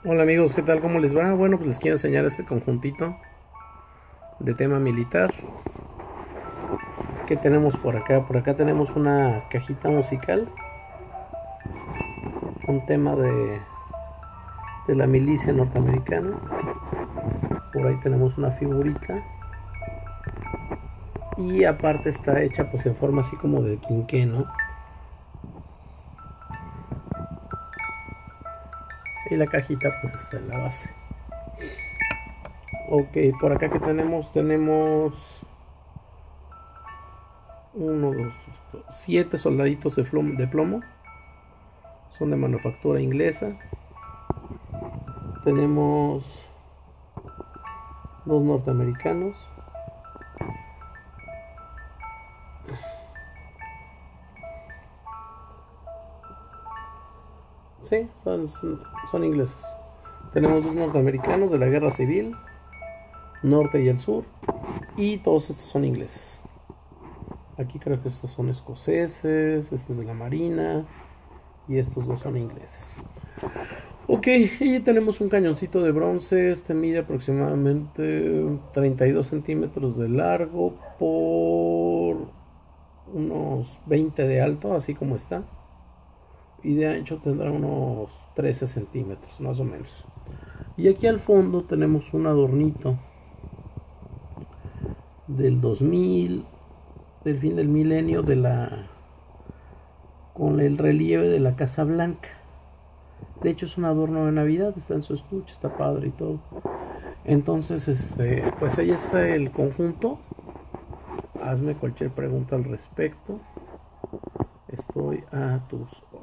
Hola amigos, ¿qué tal? ¿Cómo les va? Bueno, pues les quiero enseñar este conjuntito de tema militar que tenemos por acá. Por acá tenemos una cajita musical, un tema de la milicia norteamericana. Por ahí tenemos una figurita y aparte está hecha pues en forma así como de quinqué, ¿no? Y la cajita pues está en la base. Ok, por acá que tenemos 1, 2, 7 soldaditos de plomo. Son de manufactura inglesa. Tenemos 2 norteamericanos. Sí, son ingleses. Tenemos 2 norteamericanos de la guerra civil, norte y el sur. Y todos estos son ingleses. Aquí creo que estos son escoceses, este es de la marina. Y estos dos son ingleses. Ok, y tenemos un cañoncito de bronce. Este mide aproximadamente 32 centímetros de largo por unos 20 de alto, así como está. Y de ancho tendrá unos 13 centímetros, más o menos. Y aquí al fondo tenemos un adornito del 2000, del fin del milenio, con el relieve de la Casa Blanca. De hecho es un adorno de Navidad, está en su estuche, está padre y todo. Entonces, pues ahí está el conjunto. Hazme cualquier pregunta al respecto. Estoy a tus